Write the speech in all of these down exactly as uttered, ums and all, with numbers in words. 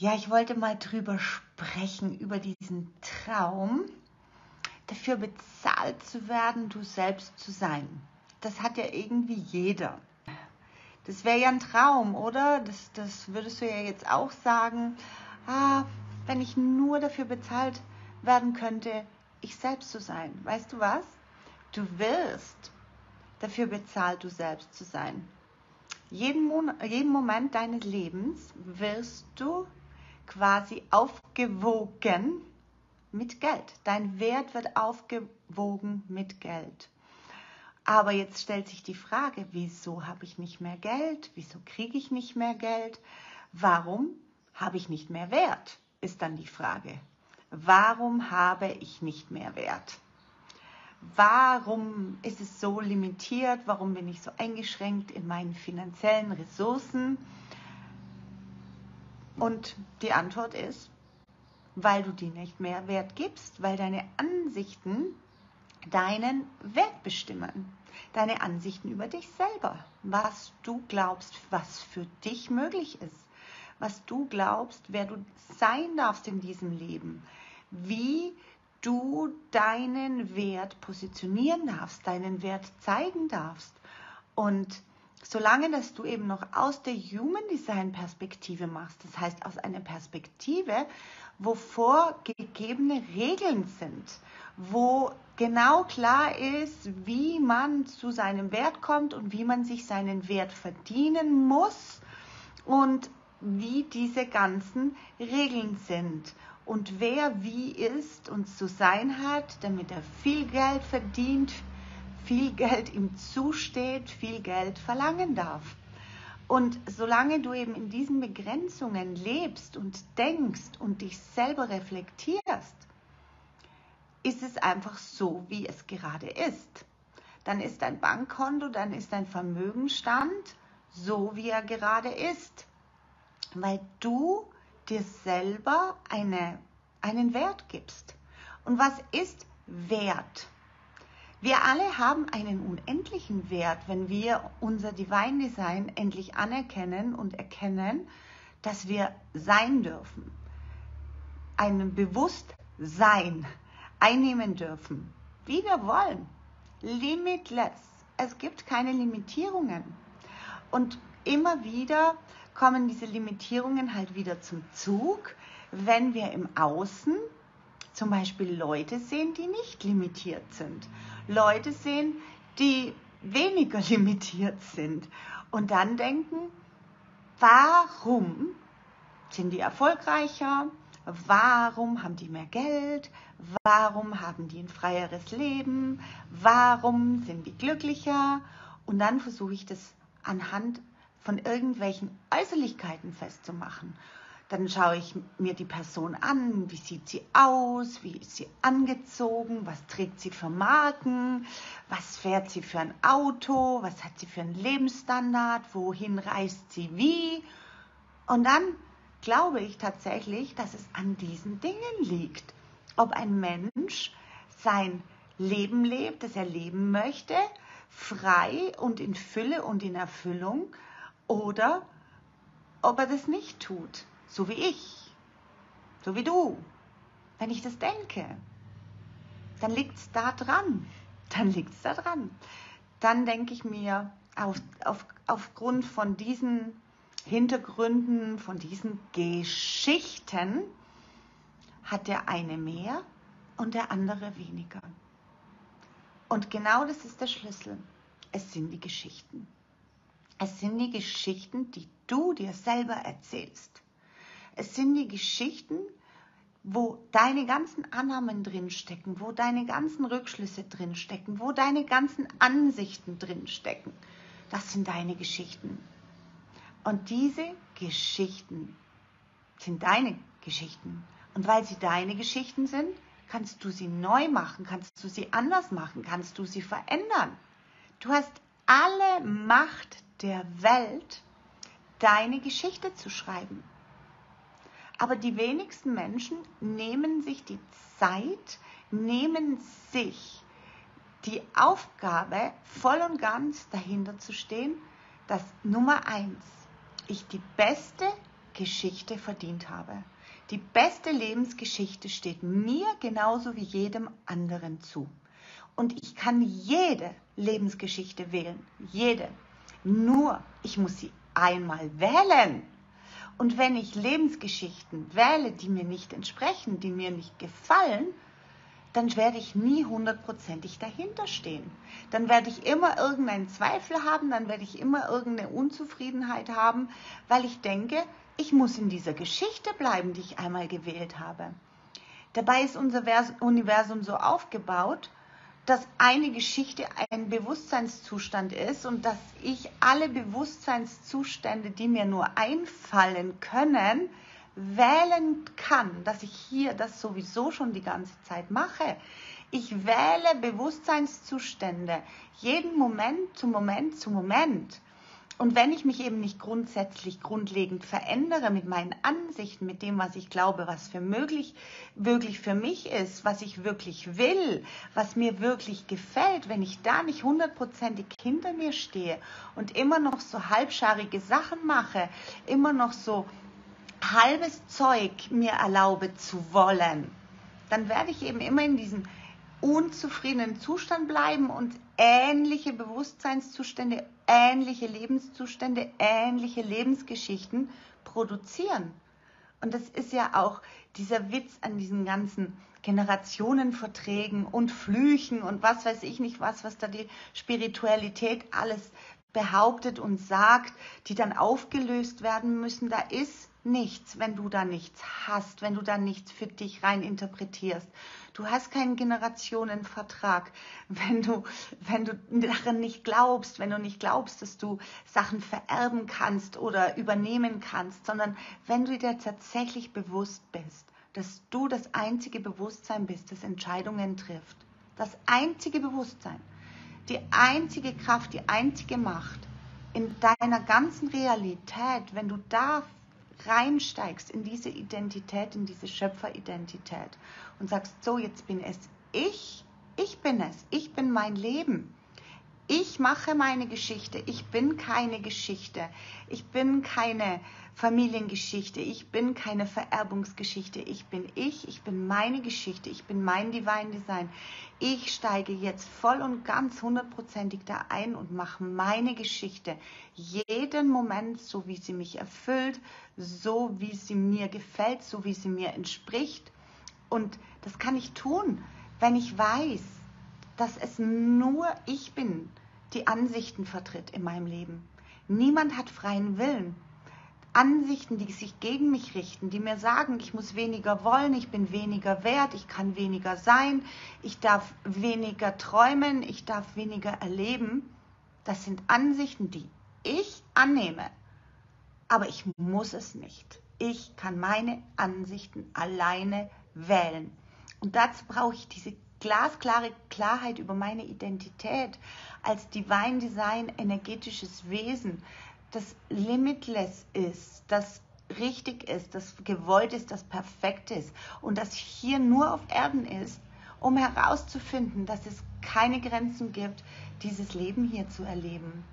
Ja, ich wollte mal drüber sprechen, über diesen Traum, dafür bezahlt zu werden, du selbst zu sein. Das hat ja irgendwie jeder. Das wäre ja ein Traum, oder? Das, das würdest du ja jetzt auch sagen. Ah, wenn ich nur dafür bezahlt werden könnte, ich selbst zu sein. Weißt du was? Du wirst dafür bezahlt, du selbst zu sein. Jeden, Mon- jeden Moment deines Lebens wirst du quasi aufgewogen mit Geld. Dein Wert wird aufgewogen mit Geld. Aber jetzt stellt sich die Frage, wieso habe ich nicht mehr Geld? Wieso kriege ich nicht mehr Geld? Warum habe ich nicht mehr Wert? Ist dann die Frage. Warum habe ich nicht mehr Wert? Warum ist es so limitiert? Warum bin ich so eingeschränkt in meinen finanziellen Ressourcen? Und die Antwort ist, weil du dir nicht mehr Wert gibst, weil deine Ansichten deinen Wert bestimmen. Deine Ansichten über dich selber. Was du glaubst, was für dich möglich ist. Was du glaubst, wer du sein darfst in diesem Leben. Wie du deinen Wert positionieren darfst, deinen Wert zeigen darfst. Und solange, dass du eben noch aus der Human Design Perspektive machst, das heißt aus einer Perspektive, wo vorgegebene Regeln sind, wo genau klar ist, wie man zu seinem Wert kommt und wie man sich seinen Wert verdienen muss und wie diese ganzen Regeln sind und wer wie ist und zu sein hat, damit er viel Geld verdient, viel Geld ihm zusteht, viel Geld verlangen darf. Und solange du eben in diesen Begrenzungen lebst und denkst und dich selber reflektierst, ist es einfach so, wie es gerade ist. Dann ist dein Bankkonto, dann ist dein Vermögensstand so, wie er gerade ist. Weil du dir selber eine, einen Wert gibst. Und was ist Wert? Wir alle haben einen unendlichen Wert, wenn wir unser Divine Design endlich anerkennen und erkennen, dass wir sein dürfen. Ein Bewusstsein einnehmen dürfen, wie wir wollen. Limitless. Es gibt keine Limitierungen. Und immer wieder kommen diese Limitierungen halt wieder zum Zug, wenn wir im Außen zum Beispiel Leute sehen, die nicht limitiert sind. Leute sehen, die weniger limitiert sind. Und dann denken, warum sind die erfolgreicher? Warum haben die mehr Geld? Warum haben die ein freieres Leben? Warum sind die glücklicher? Und dann versuche ich das anhand von irgendwelchen Äußerlichkeiten festzumachen. Dann schaue ich mir die Person an, wie sieht sie aus, wie ist sie angezogen, was trägt sie für Marken, was fährt sie für ein Auto, was hat sie für einen Lebensstandard, wohin reist sie wie. Und dann glaube ich tatsächlich, dass es an diesen Dingen liegt. Ob ein Mensch sein Leben lebt, das er leben möchte, frei und in Fülle und in Erfüllung, oder ob er das nicht tut, so wie ich, so wie du. Wenn ich das denke, dann liegt es da dran, dann liegt es da dran. Dann denke ich mir, auf, auf, aufgrund von diesen Hintergründen, von diesen Geschichten, hat der eine mehr und der andere weniger. Und genau das ist der Schlüssel. Es sind die Geschichten. Es sind die Geschichten, die du dir selber erzählst. Es sind die Geschichten, wo deine ganzen Annahmen drinstecken, wo deine ganzen Rückschlüsse drinstecken, wo deine ganzen Ansichten drinstecken. Das sind deine Geschichten. Und diese Geschichten sind deine Geschichten. Und weil sie deine Geschichten sind, kannst du sie neu machen, kannst du sie anders machen, kannst du sie verändern. Du hast alle Macht der Welt, deine Geschichte zu schreiben. Aber die wenigsten Menschen nehmen sich die Zeit, nehmen sich die Aufgabe, voll und ganz dahinter zu stehen, dass Nummer eins, ich die beste Geschichte verdient habe. Die beste Lebensgeschichte steht mir genauso wie jedem anderen zu. Und ich kann jede Lebensgeschichte wählen, jede. Nur, ich muss sie einmal wählen. Und wenn ich Lebensgeschichten wähle, die mir nicht entsprechen, die mir nicht gefallen, dann werde ich nie hundertprozentig dahinter stehen. Dann werde ich immer irgendeinen Zweifel haben, dann werde ich immer irgendeine Unzufriedenheit haben, weil ich denke, ich muss in dieser Geschichte bleiben, die ich einmal gewählt habe. Dabei ist unser Universum so aufgebaut, dass eine Geschichte ein Bewusstseinszustand ist und dass ich alle Bewusstseinszustände, die mir nur einfallen können, wählen kann, dass ich hier das sowieso schon die ganze Zeit mache. Ich wähle Bewusstseinszustände, jeden Moment zu Moment zu Moment. Und wenn ich mich eben nicht grundsätzlich, grundlegend verändere mit meinen Ansichten, mit dem, was ich glaube, was für möglich, wirklich für mich ist, was ich wirklich will, was mir wirklich gefällt, wenn ich da nicht hundertprozentig hinter mir stehe und immer noch so halbscharige Sachen mache, immer noch so halbes Zeug mir erlaube zu wollen, dann werde ich eben immer in diesem unzufriedenen Zustand bleiben und ähnliche Bewusstseinszustände, ähnliche Lebenszustände, ähnliche Lebensgeschichten produzieren. Und das ist ja auch dieser Witz an diesen ganzen Generationenverträgen und Flüchen und was weiß ich nicht was, was da die Spiritualität alles behauptet und sagt, die dann aufgelöst werden müssen. Da ist nichts, wenn du da nichts hast, wenn du da nichts für dich rein interpretierst. Du hast keinen Generationenvertrag, wenn du, wenn du daran nicht glaubst, wenn du nicht glaubst, dass du Sachen vererben kannst oder übernehmen kannst, sondern wenn du dir tatsächlich bewusst bist, dass du das einzige Bewusstsein bist, das Entscheidungen trifft. Das einzige Bewusstsein, die einzige Kraft, die einzige Macht in deiner ganzen Realität, wenn du da reinsteigst in diese Identität, in diese Schöpferidentität und sagst, so, jetzt bin es ich, ich bin es, ich bin mein Leben. Ich mache meine Geschichte, ich bin keine Geschichte, ich bin keine Familiengeschichte, ich bin keine Vererbungsgeschichte, ich bin ich, ich bin meine Geschichte, ich bin mein Divine Design. Ich steige jetzt voll und ganz hundertprozentig da ein und mache meine Geschichte. Jeden Moment, so wie sie mich erfüllt, so wie sie mir gefällt, so wie sie mir entspricht. Und das kann ich tun, wenn ich weiß, dass es nur ich bin, die Ansichten vertritt in meinem Leben. Niemand hat freien Willen. Ansichten, die sich gegen mich richten, die mir sagen, ich muss weniger wollen, ich bin weniger wert, ich kann weniger sein, ich darf weniger träumen, ich darf weniger erleben. Das sind Ansichten, die ich annehme. Aber ich muss es nicht. Ich kann meine Ansichten alleine wählen. Und dazu brauche ich diese glasklare Klarheit über meine Identität als Divine Design, energetisches Wesen, das limitless ist, das richtig ist, das gewollt ist, das perfekt ist und das hier nur auf Erden ist, um herauszufinden, dass es keine Grenzen gibt, dieses Leben hier zu erleben.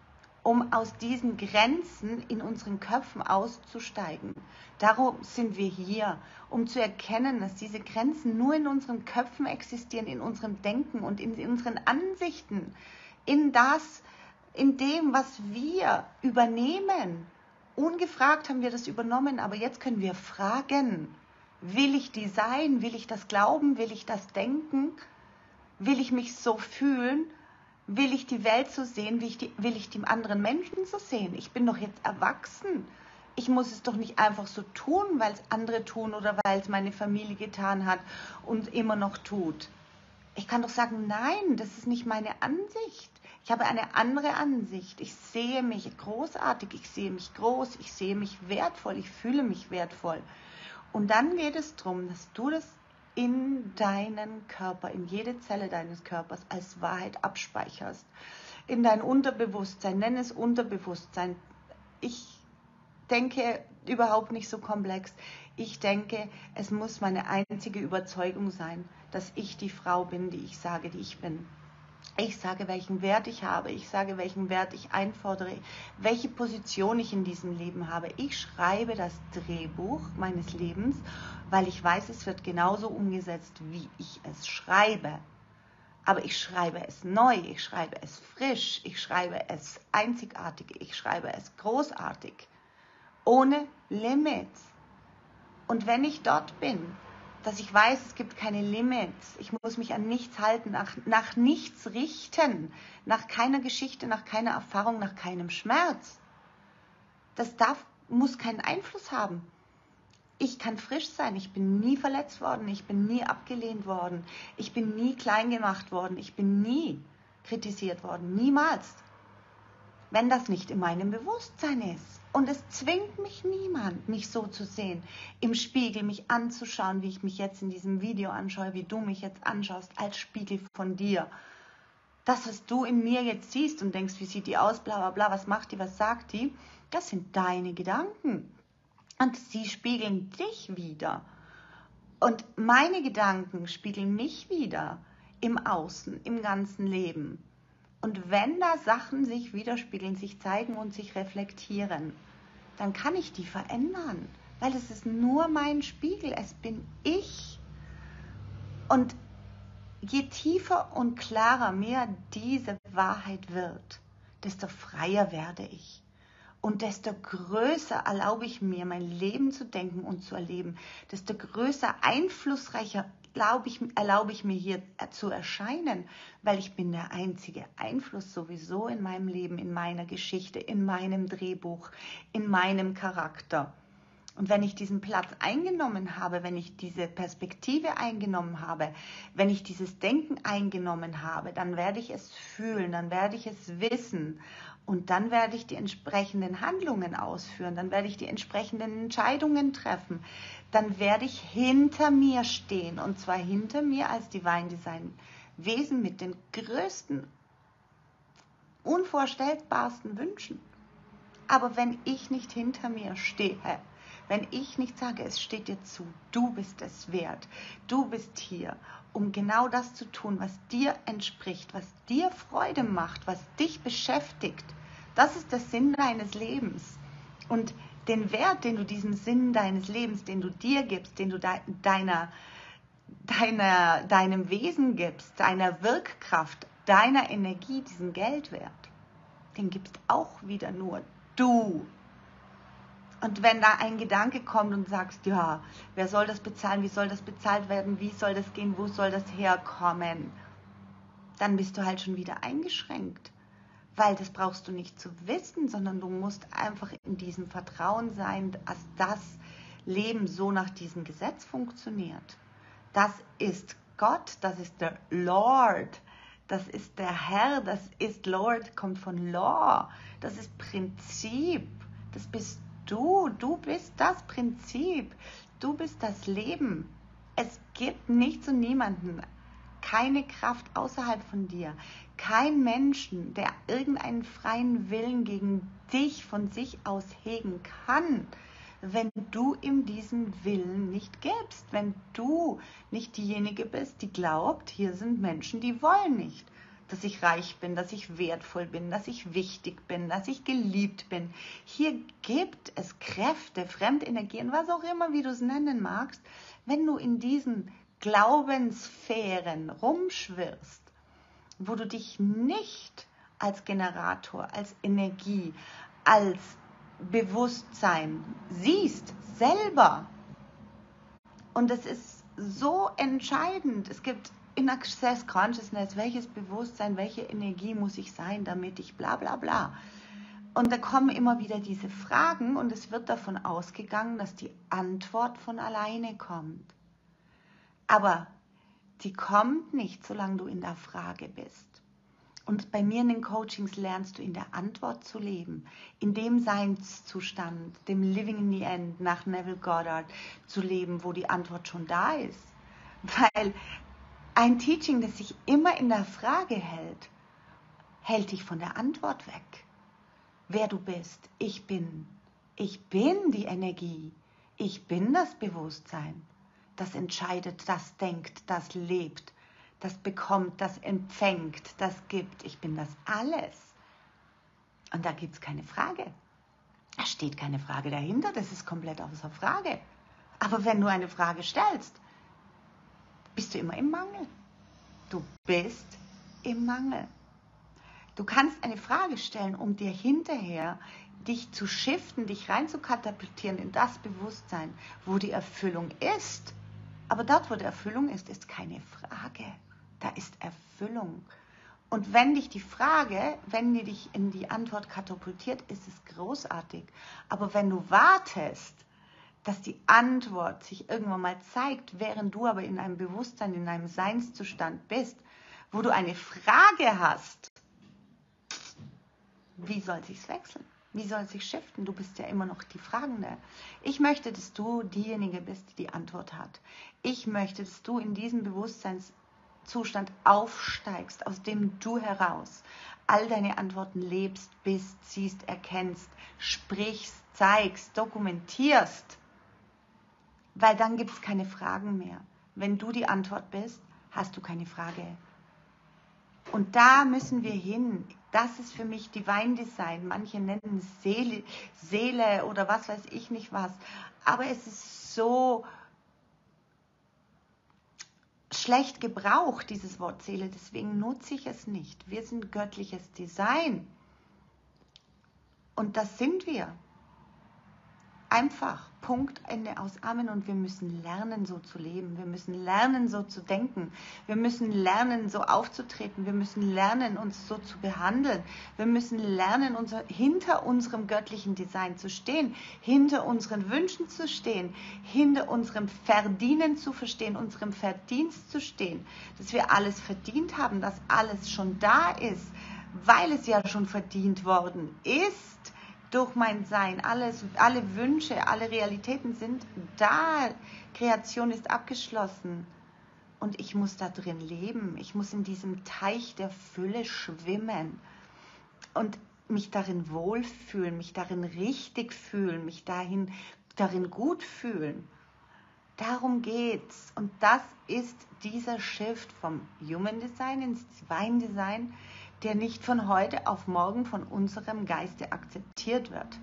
Um aus diesen Grenzen in unseren Köpfen auszusteigen. Darum sind wir hier, um zu erkennen, dass diese Grenzen nur in unseren Köpfen existieren, in unserem Denken und in unseren Ansichten, in das, in dem, was wir übernehmen. Ungefragt haben wir das übernommen, aber jetzt können wir fragen, will ich die sein, will ich das glauben, will ich das denken, will ich mich so fühlen? Will ich die Welt so sehen, wie ich die, will ich die anderen Menschen so sehen? Ich bin doch jetzt erwachsen. Ich muss es doch nicht einfach so tun, weil es andere tun oder weil es meine Familie getan hat und immer noch tut. Ich kann doch sagen, nein, das ist nicht meine Ansicht. Ich habe eine andere Ansicht. Ich sehe mich großartig, ich sehe mich groß, ich sehe mich wertvoll, ich fühle mich wertvoll. Und dann geht es darum, dass du das in deinen Körper, in jede Zelle deines Körpers als Wahrheit abspeicherst. In dein Unterbewusstsein, nenn es Unterbewusstsein. Ich denke überhaupt nicht so komplex. Ich denke, es muss meine einzige Überzeugung sein, dass ich die Frau bin, die ich sage, die ich bin. Ich sage, welchen Wert ich habe. Ich sage, welchen Wert ich einfordere, welche Position ich in diesem Leben habe. Ich schreibe das Drehbuch meines Lebens, weil ich weiß, es wird genauso umgesetzt, wie ich es schreibe. Aber ich schreibe es neu, ich schreibe es frisch, ich schreibe es einzigartig, ich schreibe es großartig, ohne Limits. Und wenn ich dort bin, dass ich weiß, es gibt keine Limits, ich muss mich an nichts halten, nach, nach nichts richten, nach keiner Geschichte, nach keiner Erfahrung, nach keinem Schmerz. Das darf, muss keinen Einfluss haben. Ich kann frisch sein, ich bin nie verletzt worden, ich bin nie abgelehnt worden, ich bin nie klein gemacht worden, ich bin nie kritisiert worden, niemals. Wenn das nicht in meinem Bewusstsein ist. Und es zwingt mich niemand, mich so zu sehen, im Spiegel mich anzuschauen, wie ich mich jetzt in diesem Video anschaue, wie du mich jetzt anschaust, als Spiegel von dir. Das, was du in mir jetzt siehst und denkst, wie sieht die aus, bla bla bla, was macht die, was sagt die, das sind deine Gedanken. Und sie spiegeln dich wider. Und meine Gedanken spiegeln mich wider im Außen, im ganzen Leben. Und wenn da Sachen sich widerspiegeln, sich zeigen und sich reflektieren, dann kann ich die verändern, weil es ist nur mein Spiegel, es bin ich. Und je tiefer und klarer mir diese Wahrheit wird, desto freier werde ich. Und desto größer erlaube ich mir, mein Leben zu denken und zu erleben, desto größer, einflussreicher erlaube ich, erlaube ich mir hier zu erscheinen, weil ich bin der einzige Einfluss sowieso in meinem Leben, in meiner Geschichte, in meinem Drehbuch, in meinem Charakter. Und wenn ich diesen Platz eingenommen habe, wenn ich diese Perspektive eingenommen habe, wenn ich dieses Denken eingenommen habe, dann werde ich es fühlen, dann werde ich es wissen und dann werde ich die entsprechenden Handlungen ausführen, dann werde ich die entsprechenden Entscheidungen treffen, dann werde ich hinter mir stehen und zwar hinter mir als Divine Design Wesen mit den größten, unvorstellbarsten Wünschen. Aber wenn ich nicht hinter mir stehe, wenn ich nicht sage, es steht dir zu, du bist es wert, du bist hier, um genau das zu tun, was dir entspricht, was dir Freude macht, was dich beschäftigt. Das ist der Sinn deines Lebens. Und den Wert, den du diesem Sinn deines Lebens, den du dir gibst, den du de- deiner, deiner, deinem Wesen gibst, deiner Wirkkraft, deiner Energie, diesen Geldwert, den gibst auch wieder nur du. Und wenn da ein Gedanke kommt und sagst, ja, wer soll das bezahlen, wie soll das bezahlt werden, wie soll das gehen, wo soll das herkommen, dann bist du halt schon wieder eingeschränkt. Weil das brauchst du nicht zu wissen, sondern du musst einfach in diesem Vertrauen sein, dass das Leben so nach diesem Gesetz funktioniert. Das ist Gott, das ist der Lord, das ist der Herr, das ist Lord, kommt von Law, das ist Prinzip, das bist du, du bist das Prinzip, du bist das Leben. Es gibt nichts und niemanden, keine Kraft außerhalb von dir, kein Menschen, der irgendeinen freien Willen gegen dich von sich aus hegen kann, wenn du ihm diesen Willen nicht gibst, wenn du nicht diejenige bist, die glaubt, hier sind Menschen, die wollen nicht, dass ich reich bin, dass ich wertvoll bin, dass ich wichtig bin, dass ich geliebt bin. Hier gibt es Kräfte, Fremdenergien, was auch immer, wie du es nennen magst, wenn du in diesen Glaubenssphären rumschwirrst, wo du dich nicht als Generator, als Energie, als Bewusstsein siehst, selber. Und es ist so entscheidend. Es gibt in Access Consciousness, welches Bewusstsein, welche Energie muss ich sein, damit ich bla bla bla. Und da kommen immer wieder diese Fragen und es wird davon ausgegangen, dass die Antwort von alleine kommt. Aber die kommt nicht, solange du in der Frage bist. Und bei mir in den Coachings lernst du in der Antwort zu leben, in dem Seinszustand, dem Living in the End nach Neville Goddard zu leben, wo die Antwort schon da ist. Weil ein Teaching, das sich immer in der Frage hält, hält dich von der Antwort weg. Wer du bist, ich bin. Ich bin die Energie. Ich bin das Bewusstsein. Das entscheidet, das denkt, das lebt, das bekommt, das empfängt, das gibt. Ich bin das alles. Und da gibt es keine Frage. Da steht keine Frage dahinter, das ist komplett außer Frage. Aber wenn du eine Frage stellst, bist du immer im Mangel. Du bist im Mangel. Du kannst eine Frage stellen, um dir hinterher dich zu shiften, dich rein zu katapultieren in das Bewusstsein, wo die Erfüllung ist. Aber dort, wo die Erfüllung ist, ist keine Frage. Da ist Erfüllung. Und wenn dich die Frage, wenn die dich in die Antwort katapultiert, ist es großartig. Aber wenn du wartest, dass die Antwort sich irgendwann mal zeigt, während du aber in einem Bewusstsein, in einem Seinszustand bist, wo du eine Frage hast, wie soll sich's wechseln? Wie soll sich shiften? Du bist ja immer noch die Fragende. Ich möchte, dass du diejenige bist, die die Antwort hat. Ich möchte, dass du in diesem Bewusstseinszustand aufsteigst, aus dem du heraus all deine Antworten lebst, bist, siehst, erkennst, sprichst, zeigst, dokumentierst. Weil dann gibt es keine Fragen mehr. Wenn du die Antwort bist, hast du keine Frage. Und da müssen wir hin. Das ist für mich Divine Design. Manche nennen es Seele, Seele oder was weiß ich nicht was. Aber es ist so schlecht gebraucht, dieses Wort Seele. Deswegen nutze ich es nicht. Wir sind göttliches Design. Und das sind wir. Einfach. Punkt, Ende aus Amen. Und wir müssen lernen, so zu leben. Wir müssen lernen, so zu denken. Wir müssen lernen, so aufzutreten. Wir müssen lernen, uns so zu behandeln. Wir müssen lernen, unser, hinter unserem göttlichen Design zu stehen, hinter unseren Wünschen zu stehen, hinter unserem Verdienen zu verstehen, unserem Verdienst zu stehen, dass wir alles verdient haben, dass alles schon da ist, weil es ja schon verdient worden ist. Durch mein Sein, alles, alle Wünsche, alle Realitäten sind da. Kreation ist abgeschlossen. Und ich muss da drin leben. Ich muss in diesem Teich der Fülle schwimmen. Und mich darin wohlfühlen, mich darin richtig fühlen, mich dahin, darin gut fühlen. Darum geht's. Und das ist dieser Shift vom Human Design ins Divine Design, der nicht von heute auf morgen von unserem Geiste akzeptiert wird.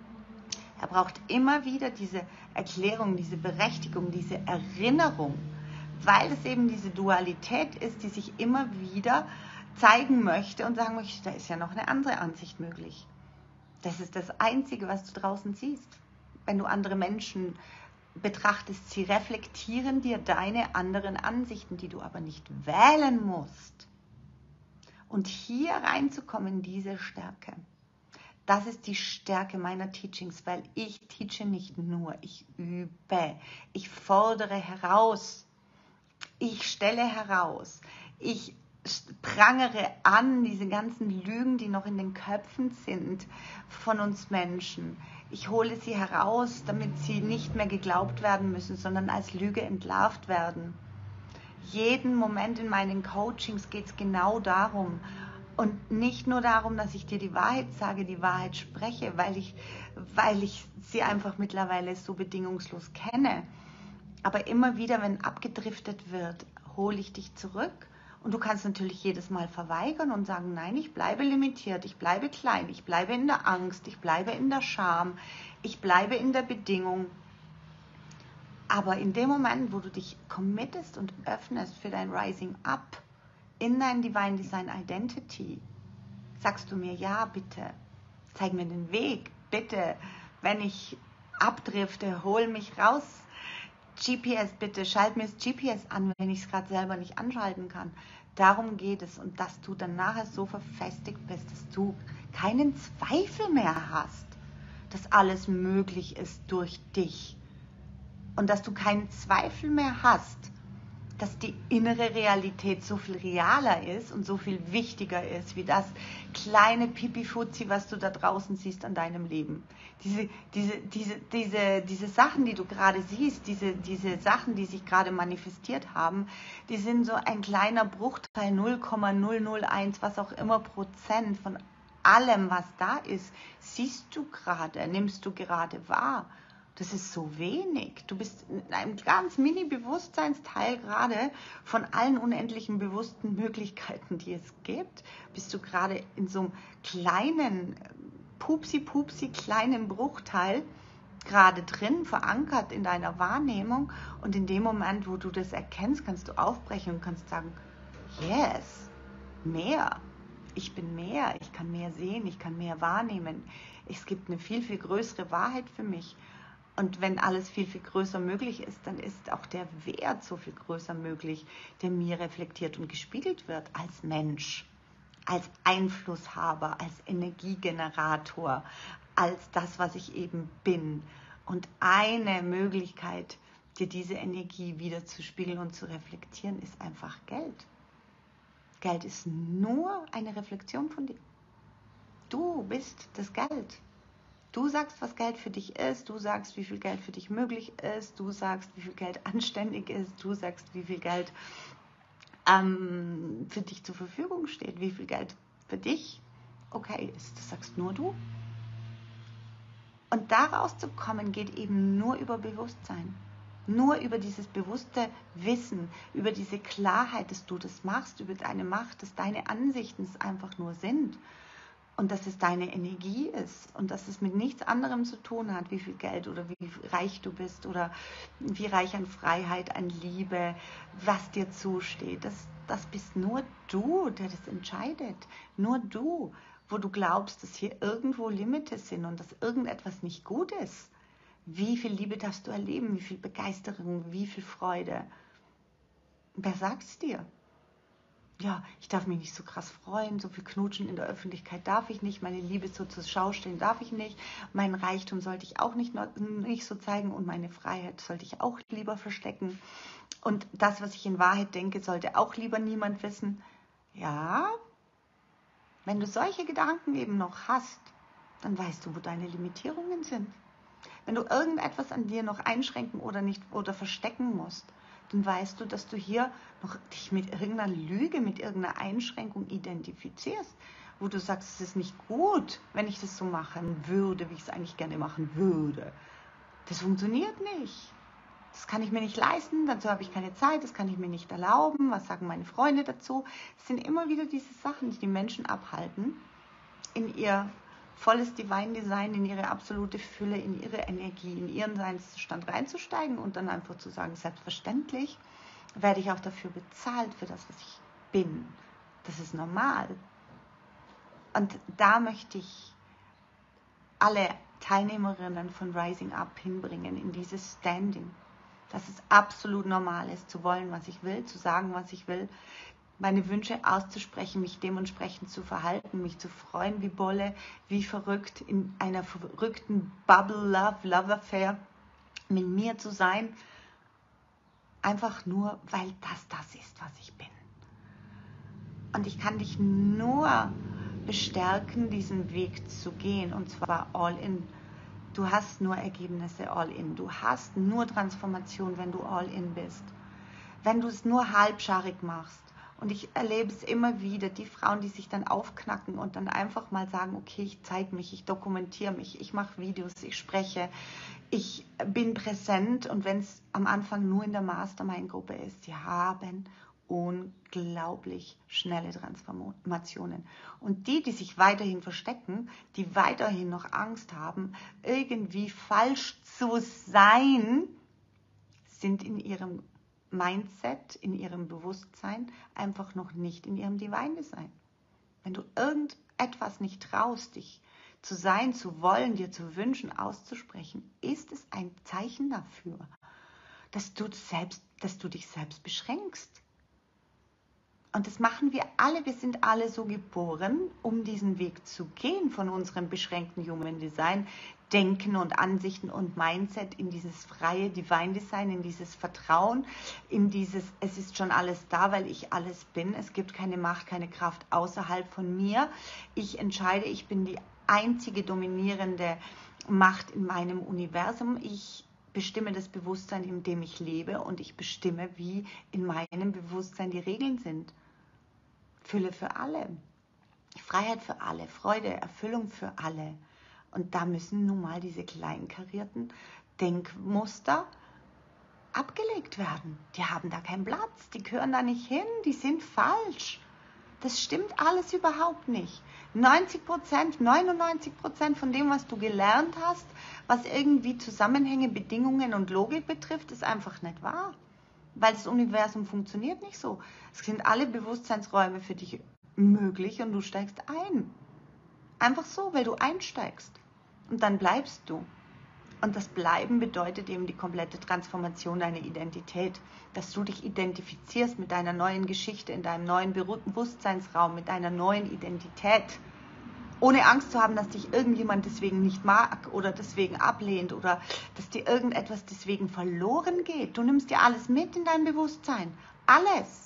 Er braucht immer wieder diese Erklärung, diese Berechtigung, diese Erinnerung, weil es eben diese Dualität ist, die sich immer wieder zeigen möchte und sagen möchte, da ist ja noch eine andere Ansicht möglich. Das ist das Einzige, was du draußen siehst. Wenn du andere Menschen betrachtest, sie reflektieren dir deine anderen Ansichten, die du aber nicht wählen musst. Und hier reinzukommen in diese Stärke, das ist die Stärke meiner Teachings, weil ich teache nicht nur, ich übe, ich fordere heraus, ich stelle heraus, ich prangere an diese ganzen Lügen, die noch in den Köpfen sind von uns Menschen. Ich hole sie heraus, damit sie nicht mehr geglaubt werden müssen, sondern als Lüge entlarvt werden. Jeden Moment in meinen Coachings geht es genau darum. Und nicht nur darum, dass ich dir die Wahrheit sage, die Wahrheit spreche, weil ich, weil ich sie einfach mittlerweile so bedingungslos kenne. Aber immer wieder, wenn abgedriftet wird, hole ich dich zurück. Und du kannst natürlich jedes Mal verweigern und sagen, nein, ich bleibe limitiert, ich bleibe klein, ich bleibe in der Angst, ich bleibe in der Scham, ich bleibe in der Bedingung. Aber in dem Moment, wo du dich committest und öffnest für dein Rising Up, in dein Divine Design Identity, sagst du mir, ja, bitte, zeig mir den Weg, bitte, wenn ich abdrifte, hol mich raus. G P S, bitte, schalt mir das G P S an, wenn ich es gerade selber nicht anschalten kann. Darum geht es und dass du dann nachher so verfestigt bist, dass du keinen Zweifel mehr hast, dass alles möglich ist durch dich. Und dass du keinen Zweifel mehr hast, dass die innere Realität so viel realer ist und so viel wichtiger ist, wie das kleine Pipi-Fuzzi, was du da draußen siehst an deinem Leben. Diese, diese, diese, diese, diese Sachen, die du gerade siehst, diese, diese Sachen, die sich gerade manifestiert haben, die sind so ein kleiner Bruchteil, null Komma null null eins, was auch immer Prozent von allem, was da ist, siehst du gerade, nimmst du gerade wahr. Das ist so wenig. Du bist in einem ganz Mini-Bewusstseinsteil gerade von allen unendlichen bewussten Möglichkeiten, die es gibt. Bist du gerade in so einem kleinen, pupsi-pupsi kleinen Bruchteil gerade drin, verankert in deiner Wahrnehmung. Und in dem Moment, wo du das erkennst, kannst du aufbrechen und kannst sagen, yes, mehr. Ich bin mehr, ich kann mehr sehen, ich kann mehr wahrnehmen. Es gibt eine viel, viel größere Wahrheit für mich. Und wenn alles viel, viel größer möglich ist, dann ist auch der Wert so viel größer möglich, der mir reflektiert und gespiegelt wird als Mensch, als Einflusshaber, als Energiegenerator, als das, was ich eben bin. Und eine Möglichkeit, dir diese Energie wieder zu spiegeln und zu reflektieren, ist einfach Geld. Geld ist nur eine Reflexion von dir. Du bist das Geld. Du sagst, was Geld für dich ist, du sagst, wie viel Geld für dich möglich ist, du sagst, wie viel Geld anständig ist, du sagst, wie viel Geld ähm, für dich zur Verfügung steht, wie viel Geld für dich okay ist. Das sagst nur du. Und daraus zu kommen, geht eben nur über Bewusstsein. Nur über dieses bewusste Wissen, über diese Klarheit, dass du das machst, über deine Macht, dass deine Ansichten es einfach nur sind. Und dass es deine Energie ist und dass es mit nichts anderem zu tun hat, wie viel Geld oder wie reich du bist oder wie reich an Freiheit, an Liebe, was dir zusteht. Das, das bist nur du, der das entscheidet. Nur du, wo du glaubst, dass hier irgendwo Limite sind und dass irgendetwas nicht gut ist. Wie viel Liebe darfst du erleben, wie viel Begeisterung, wie viel Freude. Wer sagt es dir? Ja, ich darf mich nicht so krass freuen, so viel knutschen in der Öffentlichkeit darf ich nicht, meine Liebe so zur Schau stellen darf ich nicht, meinen Reichtum sollte ich auch nicht, nicht so zeigen und meine Freiheit sollte ich auch lieber verstecken. Und das, was ich in Wahrheit denke, sollte auch lieber niemand wissen. Ja, wenn du solche Gedanken eben noch hast, dann weißt du, wo deine Limitierungen sind. Wenn du irgendetwas an dir noch einschränken oder nicht oder verstecken musst, dann weißt du, dass du hier noch dich mit irgendeiner Lüge, mit irgendeiner Einschränkung identifizierst, wo du sagst, es ist nicht gut, wenn ich das so machen würde, wie ich es eigentlich gerne machen würde. Das funktioniert nicht. Das kann ich mir nicht leisten, dazu habe ich keine Zeit, das kann ich mir nicht erlauben. Was sagen meine Freunde dazu? Es sind immer wieder diese Sachen, die die Menschen abhalten, in ihr volles Divine Design, in ihre absolute Fülle, in ihre Energie, in ihren Seinszustand reinzusteigen und dann einfach zu sagen, selbstverständlich werde ich auch dafür bezahlt, für das, was ich bin. Das ist normal. Und da möchte ich alle Teilnehmerinnen von Rising Up hinbringen, in dieses Standing. Dass es absolut normal ist, zu wollen, was ich will, zu sagen, was ich will, meine Wünsche auszusprechen, mich dementsprechend zu verhalten, mich zu freuen wie Bolle, wie verrückt, in einer verrückten Bubble Love, Love Affair mit mir zu sein, einfach nur, weil das das ist, was ich bin. Und ich kann dich nur bestärken, diesen Weg zu gehen, und zwar all in. Du hast nur Ergebnisse all in. Du hast nur Transformation, wenn du all in bist. Wenn du es nur halbscharig machst. Und ich erlebe es immer wieder, die Frauen, die sich dann aufknacken und dann einfach mal sagen, okay, ich zeige mich, ich dokumentiere mich, ich mache Videos, ich spreche, ich bin präsent. Und wenn es am Anfang nur in der Mastermind-Gruppe ist, sie haben unglaublich schnelle Transformationen. Und die, die sich weiterhin verstecken, die weiterhin noch Angst haben, irgendwie falsch zu sein, sind in ihrem Mindset, in ihrem Bewusstsein einfach noch nicht in ihrem Divine Design. Wenn du irgendetwas nicht traust, dich zu sein, zu wollen, dir zu wünschen, auszusprechen, ist es ein Zeichen dafür, dass du, selbst, dass du dich selbst beschränkst. Und das machen wir alle, wir sind alle so geboren, um diesen Weg zu gehen von unserem beschränkten Human Design, Denken und Ansichten und Mindset in dieses freie Divine Design, in dieses Vertrauen, in dieses, es ist schon alles da, weil ich alles bin. Es gibt keine Macht, keine Kraft außerhalb von mir. Ich entscheide, ich bin die einzige dominierende Macht in meinem Universum. Ich bestimme das Bewusstsein, in dem ich lebe, und ich bestimme, wie in meinem Bewusstsein die Regeln sind. Fülle für alle, Freiheit für alle, Freude, Erfüllung für alle. Und da müssen nun mal diese kleinkarierten Denkmuster abgelegt werden. Die haben da keinen Platz, die gehören da nicht hin, die sind falsch. Das stimmt alles überhaupt nicht. neunzig Prozent, neunundneunzig Prozent von dem, was du gelernt hast, was irgendwie Zusammenhänge, Bedingungen und Logik betrifft, ist einfach nicht wahr. Weil das Universum funktioniert nicht so. Es sind alle Bewusstseinsräume für dich möglich und du steigst ein. Einfach so, weil du einsteigst. Und dann bleibst du. Und das Bleiben bedeutet eben die komplette Transformation deiner Identität, dass du dich identifizierst mit deiner neuen Geschichte, in deinem neuen Bewusstseinsraum, mit deiner neuen Identität, ohne Angst zu haben, dass dich irgendjemand deswegen nicht mag oder deswegen ablehnt oder dass dir irgendetwas deswegen verloren geht. Du nimmst dir alles mit in dein Bewusstsein, alles.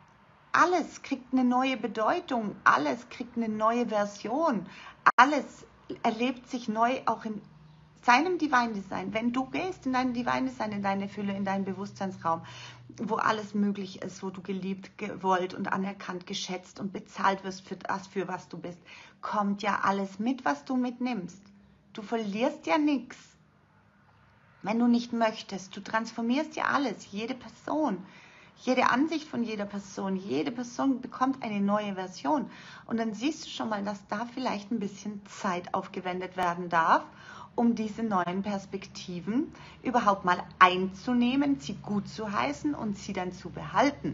Alles kriegt eine neue Bedeutung, alles kriegt eine neue Version, alles erlebt sich neu auch in seinem Divine Design. Wenn du gehst in dein Divine Design, in deine Fülle, in deinen Bewusstseinsraum, wo alles möglich ist, wo du geliebt, gewollt und anerkannt, geschätzt und bezahlt wirst für das, für was du bist, kommt ja alles mit, was du mitnimmst. Du verlierst ja nichts, wenn du nicht möchtest. Du transformierst ja alles, jede Person. Jede Ansicht von jeder Person, jede Person bekommt eine neue Version. Und dann siehst du schon mal, dass da vielleicht ein bisschen Zeit aufgewendet werden darf, um diese neuen Perspektiven überhaupt mal einzunehmen, sie gut zu heißen und sie dann zu behalten.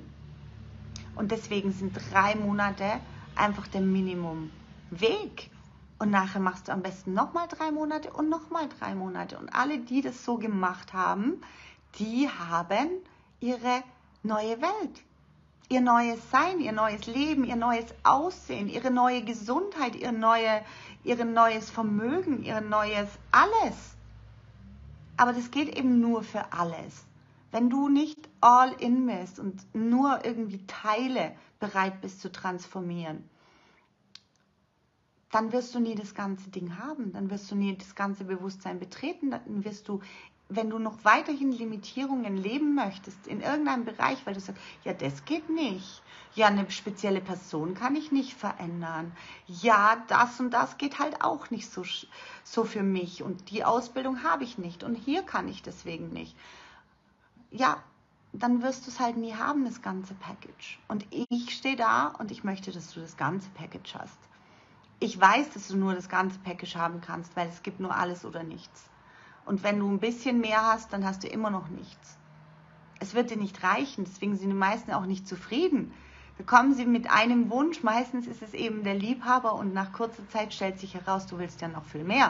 Und deswegen sind drei Monate einfach der Minimumweg. Und nachher machst du am besten nochmal drei Monate und nochmal drei Monate. Und alle, die das so gemacht haben, die haben ihre neue Welt, ihr neues Sein, ihr neues Leben, ihr neues Aussehen, ihre neue Gesundheit, ihr, neue, ihr neues Vermögen, ihr neues alles. Aber das geht eben nur für alles. Wenn du nicht all in bist und nur irgendwie Teile bereit bist zu transformieren, dann wirst du nie das ganze Ding haben, dann wirst du nie das ganze Bewusstsein betreten, dann wirst du, wenn du noch weiterhin Limitierungen leben möchtest, in irgendeinem Bereich, weil du sagst, ja, das geht nicht, ja, eine spezielle Person kann ich nicht verändern, ja, das und das geht halt auch nicht so, so für mich und die Ausbildung habe ich nicht und hier kann ich deswegen nicht. Ja, dann wirst du es halt nie haben, das ganze Package. Und ich stehe da und ich möchte, dass du das ganze Package hast. Ich weiß, dass du nur das ganze Package haben kannst, weil es gibt nur alles oder nichts. Und wenn du ein bisschen mehr hast, dann hast du immer noch nichts. Es wird dir nicht reichen, deswegen sind die meisten auch nicht zufrieden. Da kommen sie mit einem Wunsch, meistens ist es eben der Liebhaber und nach kurzer Zeit stellt sich heraus, du willst ja noch viel mehr.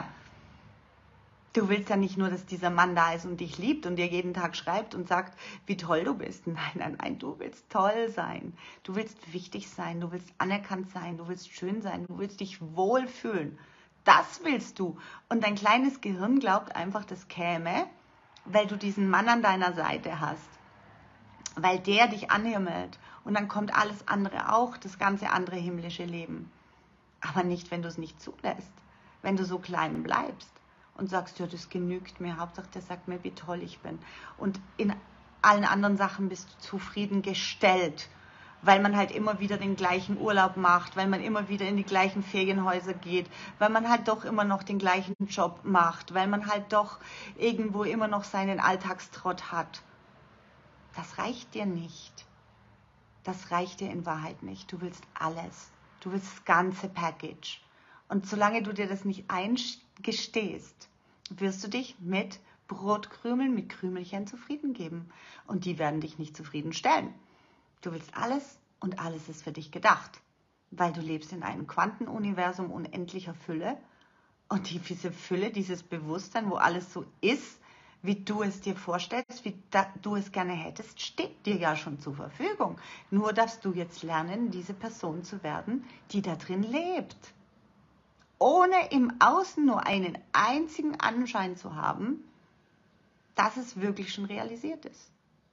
Du willst ja nicht nur, dass dieser Mann da ist und dich liebt und dir jeden Tag schreibt und sagt, wie toll du bist. Nein, nein, nein, du willst toll sein. Du willst wichtig sein, du willst anerkannt sein, du willst schön sein, du willst dich wohlfühlen. Das willst du. Und dein kleines Gehirn glaubt einfach, das käme, weil du diesen Mann an deiner Seite hast. Weil der dich anhimmelt. Und dann kommt alles andere auch, das ganze andere himmlische Leben. Aber nicht, wenn du es nicht zulässt. Wenn du so klein bleibst und sagst, ja, das genügt mir. Hauptsache, der sagt mir, wie toll ich bin. Und in allen anderen Sachen bist du zufriedengestellt. Weil man halt immer wieder den gleichen Urlaub macht, weil man immer wieder in die gleichen Ferienhäuser geht, weil man halt doch immer noch den gleichen Job macht, weil man halt doch irgendwo immer noch seinen Alltagstrott hat. Das reicht dir nicht. Das reicht dir in Wahrheit nicht. Du willst alles. Du willst das ganze Package. Und solange du dir das nicht eingestehst, wirst du dich mit Brotkrümeln, mit Krümelchen zufrieden geben. Und die werden dich nicht zufriedenstellen. Du willst alles und alles ist für dich gedacht, weil du lebst in einem Quantenuniversum unendlicher Fülle und die, diese Fülle, dieses Bewusstsein, wo alles so ist, wie du es dir vorstellst, wie da, du es gerne hättest, steht dir ja schon zur Verfügung. Nur darfst du jetzt lernen, diese Person zu werden, die da drin lebt. Ohne im Außen nur einen einzigen Anschein zu haben, dass es wirklich schon realisiert ist.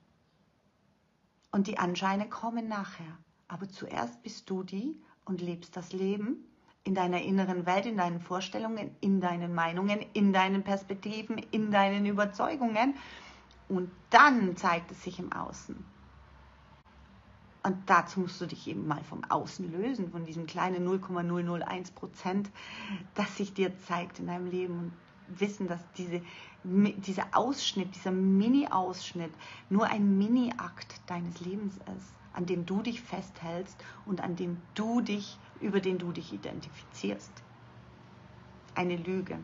Und die Anscheine kommen nachher. Aber zuerst bist du die und lebst das Leben in deiner inneren Welt, in deinen Vorstellungen, in deinen Meinungen, in deinen Perspektiven, in deinen Überzeugungen. Und dann zeigt es sich im Außen. Und dazu musst du dich eben mal vom Außen lösen, von diesem kleinen null Komma null null eins Prozent, das sich dir zeigt in deinem Leben. Und wissen, dass diese, dieser Ausschnitt, dieser Mini-Ausschnitt nur ein Mini-Akt deines Lebens ist, an dem du dich festhältst und an dem du dich, über den du dich identifizierst. Eine Lüge.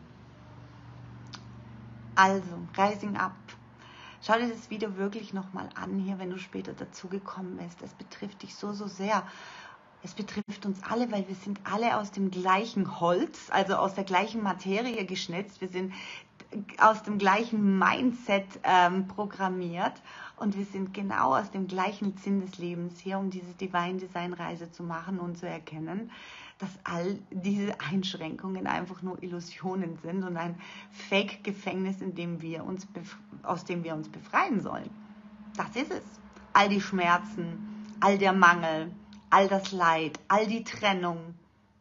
Also, Rising Up. Schau dir das Video wirklich nochmal an hier, wenn du später dazugekommen bist. Es betrifft dich so, so sehr. Es betrifft uns alle, weil wir sind alle aus dem gleichen Holz, also aus der gleichen Materie geschnitzt. Wir sind aus dem gleichen Mindset ähm, programmiert und wir sind genau aus dem gleichen Sinn des Lebens hier, um diese Divine Design Reise zu machen und zu erkennen, dass all diese Einschränkungen einfach nur Illusionen sind und ein Fake-Gefängnis, in dem wir uns aus dem wir uns befreien sollen. Das ist es. All die Schmerzen, all der Mangel, all das Leid, all die Trennung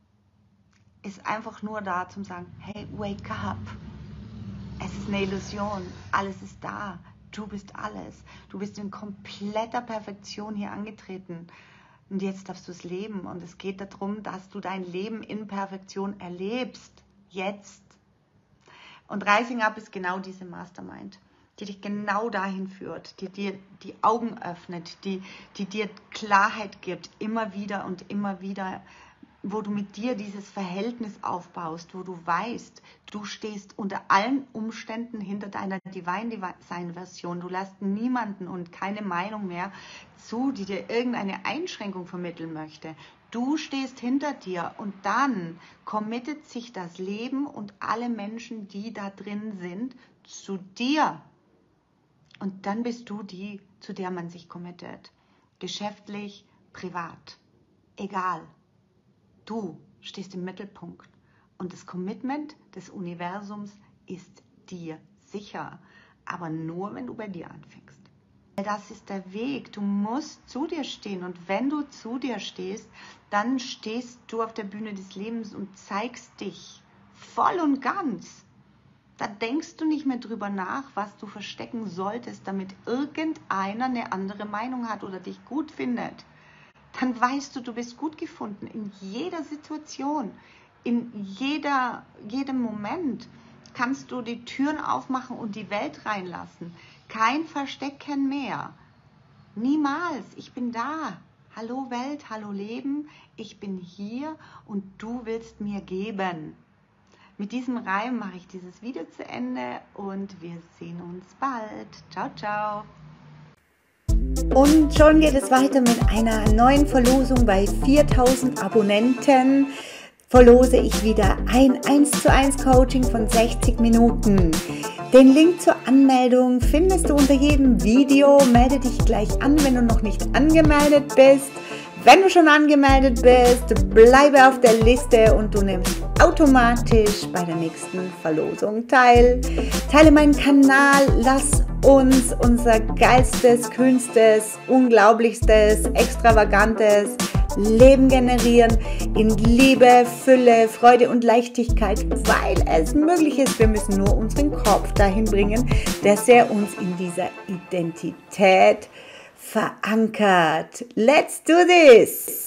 ist einfach nur da zum sagen, hey, wake up. Es ist eine Illusion. Alles ist da. Du bist alles. Du bist in kompletter Perfektion hier angetreten. Und jetzt darfst du es leben. Und es geht darum, dass du dein Leben in Perfektion erlebst. Jetzt. Und Rising Up ist genau diese Mastermind, die dich genau dahin führt, die dir die Augen öffnet, die, die dir Klarheit gibt, immer wieder und immer wieder, wo du mit dir dieses Verhältnis aufbaust, wo du weißt, du stehst unter allen Umständen hinter deiner Divine Design Version. Du lässt niemanden und keine Meinung mehr zu, die dir irgendeine Einschränkung vermitteln möchte. Du stehst hinter dir und dann committet sich das Leben und alle Menschen, die da drin sind, zu dir. Und dann bist du die, zu der man sich committet. Geschäftlich, privat, egal. Du stehst im Mittelpunkt und das Commitment des Universums ist dir sicher, aber nur, wenn du bei dir anfängst. Das ist der Weg, du musst zu dir stehen und wenn du zu dir stehst, dann stehst du auf der Bühne des Lebens und zeigst dich voll und ganz. Da denkst du nicht mehr drüber nach, was du verstecken solltest, damit irgendeiner eine andere Meinung hat oder dich gut findet. Dann weißt du, du bist gut gefunden in jeder Situation, in jeder, jedem Moment kannst du die Türen aufmachen und die Welt reinlassen. Kein Verstecken mehr. Niemals. Ich bin da. Hallo Welt, hallo Leben. Ich bin hier und du willst mir geben. Mit diesem Reim mache ich dieses Video zu Ende und wir sehen uns bald. Ciao, ciao. Und schon geht es weiter mit einer neuen Verlosung. Bei viertausend Abonnenten verlose ich wieder ein eins zu eins Coaching von sechzig Minuten. Den Link zur Anmeldung findest du unter jedem Video. Melde dich gleich an, wenn du noch nicht angemeldet bist. Wenn du schon angemeldet bist, bleibe auf der Liste und du nimmst automatisch bei der nächsten Verlosung teil. Teile meinen Kanal, lass uns unser geilstes, kühnstes, unglaublichstes, extravagantes Leben generieren in Liebe, Fülle, Freude und Leichtigkeit, weil es möglich ist. Wir müssen nur unseren Kopf dahin bringen, dass er uns in dieser Identität verankert. Let's do this!